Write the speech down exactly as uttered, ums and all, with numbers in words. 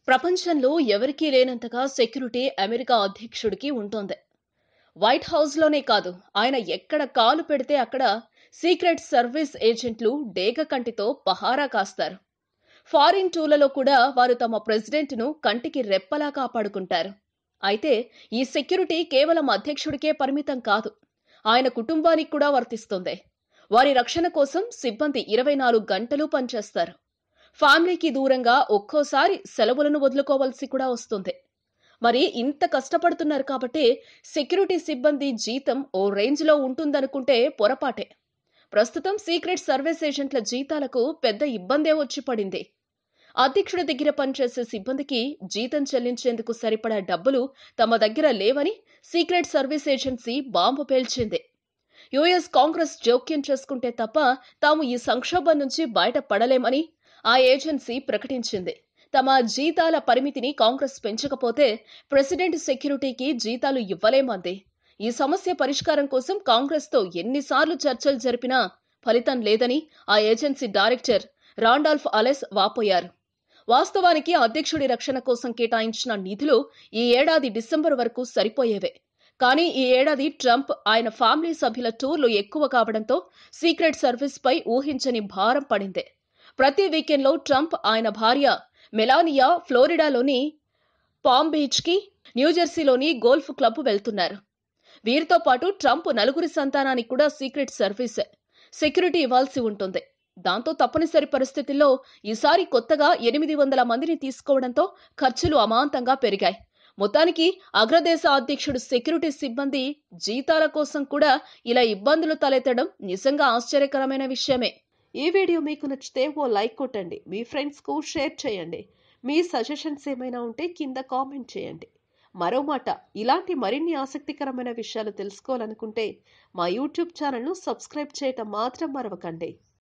ప్రపంచంలో ఎవరికీ లేనంతగా security America అధ్యక్షుడికి ఉంటుంది. వైట్ హౌస్‌లోనే కాదు, ఆయన ఎక్కడ కాలు పెడితే అక్కడ సీక్రెట్ సర్వీస్ ఏజెంట్లు డేగ కంటితో పహారా కాస్తారు. ఫారిన్ టూర్లలో కూడా వారు తమ ప్రెసిడెంట్‌ను కంటికి రెప్పలా కాపాడుకుంటారు. అయితే ఈ సెక్యూరిటీ కేవలం అధ్యక్షుడికే పరిమితం కాదు, ఆయన కుటుంబానికి కూడా వర్తిస్తుంది. వారి రక్షణ కోసం సిబ్బంది ఇరవై నాలుగు గంటలు పనిచేస్తారు. ఫ్యామిలీకి దూరంగా ఒక్కోసారి సెలవులను వదులుకోవాల్సి కూడా వస్తుంది. మరి ఇంత కష్టపడుతున్నారు కాబట్టి సెక్యూరిటీ సిబ్బంది జీతం ఓ రేంజ్లో ఉంటుందనుకుంటే పొరపాటే. ప్రస్తుతం సీక్రెట్ సర్వీస్ ఏజెంట్ల జీతాలకు పెద్ద ఇబ్బందే వచ్చి పడింది. అధ్యక్షుడి దగ్గర పనిచేసే సిబ్బందికి జీతం చెల్లించేందుకు సరిపడా డబ్బులు తమ దగ్గర లేవని సీక్రెట్ సర్వీస్ ఏజెన్సీ బాంబు పేల్చింది. యుఎస్ కాంగ్రెస్ జోక్యం చేసుకుంటే తప్ప తాము ఈ సంక్షోభం నుంచి బయటపడలేమని ఆ ఏజెన్సీ ప్రకటించింది. తమ జీతాల పరిమితిని కాంగ్రెస్ పెంచకపోతే ప్రెసిడెంట్ సెక్యూరిటీకి జీతాలు ఇవ్వలేమంది. ఈ సమస్య పరిష్కారం కోసం కాంగ్రెస్తో ఎన్నిసార్లు చర్చలు జరిపినా ఫలితం లేదని ఆ ఏజెన్సీ డైరెక్టర్ రాండాల్ఫ్ అలెస్ వాపోయారు. వాస్తవానికి అధ్యక్షుడి రక్షణ కోసం కేటాయించిన నిధులు ఈ ఏడాది డిసెంబర్ వరకు సరిపోయేవే. కానీ ఈ ఏడాది ట్రంప్, ఆయన ఫ్యామిలీ సభ్యుల టూర్లు ఎక్కువ కావడంతో సీక్రెట్ సర్వీస్ పై ఊహించని భారం పడింది. ప్రతి వీకెండ్లో ట్రంప్, ఆయన భార్య మెలానియా ఫ్లోరిడాలోని పామ్ బీచ్ కి, న్యూజెర్సీలోని గోల్ఫ్ క్లబ్ వెళ్తున్నారు. వీరితో పాటు ట్రంప్ నలుగురి సంతానానికి కూడా సీక్రెట్ సర్వీస్ సెక్యూరిటీ ఇవ్వాల్సి ఉంటుంది. దాంతో తప్పనిసరి పరిస్థితుల్లో ఈసారి కొత్తగా ఎనిమిది వందల మందిని తీసుకోవడంతో ఖర్చులు అమాంతంగా పెరిగాయి. మొత్తానికి అగ్రదేశ అధ్యక్షుడు సెక్యూరిటీ సిబ్బంది జీతాల కోసం కూడా ఇలా ఇబ్బందులు తలెత్తడం నిజంగా ఆశ్చర్యకరమైన విషయమే. ఈ వీడియో మీకు నచ్చితే ఓ లైక్ కొట్టండి, మీ ఫ్రెండ్స్ కు షేర్ చేయండి. మీ సజెషన్స్ ఏమైనా ఉంటే కింద కామెంట్ చేయండి. మరో మాట, ఇలాంటి మరిన్ని ఆసక్తికరమైన విషయాలు తెలుసుకోవాలనుకుంటే మా యూట్యూబ్ ఛానల్ను సబ్స్క్రైబ్ చేయటం మాత్రం మరవకండి.